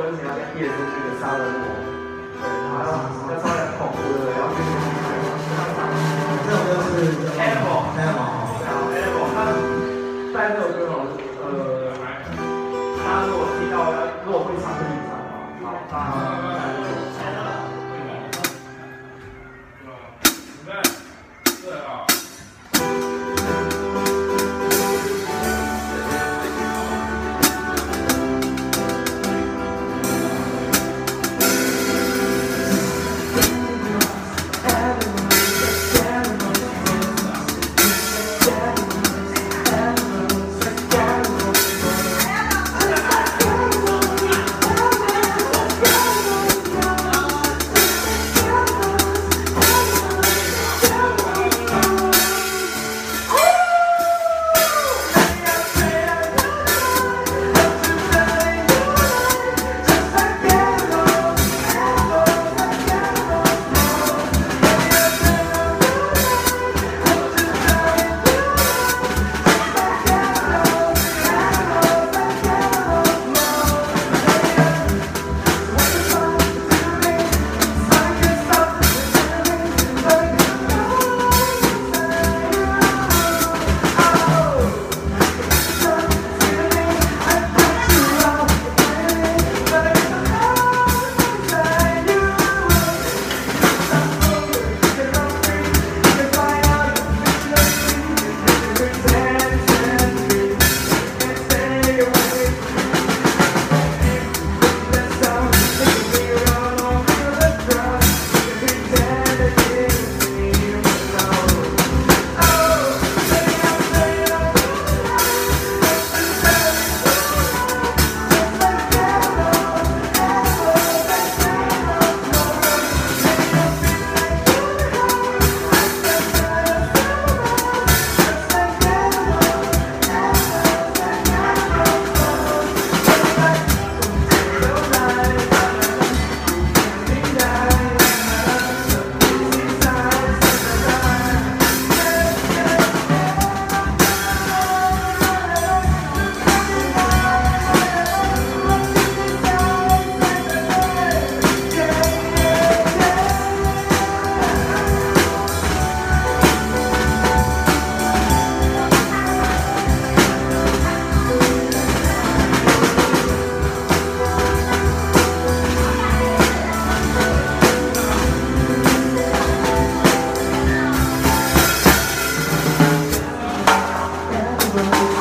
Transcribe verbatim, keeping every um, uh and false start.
跟其他夜市区的杀人魔，对，然后要稍微恐怖的，然后去去去拍嘛。 这首歌是 Animal，Animal，Animal， 他在这首歌哦，呃，他如果听到如果会唱会唱哦，好，那。 Thank you.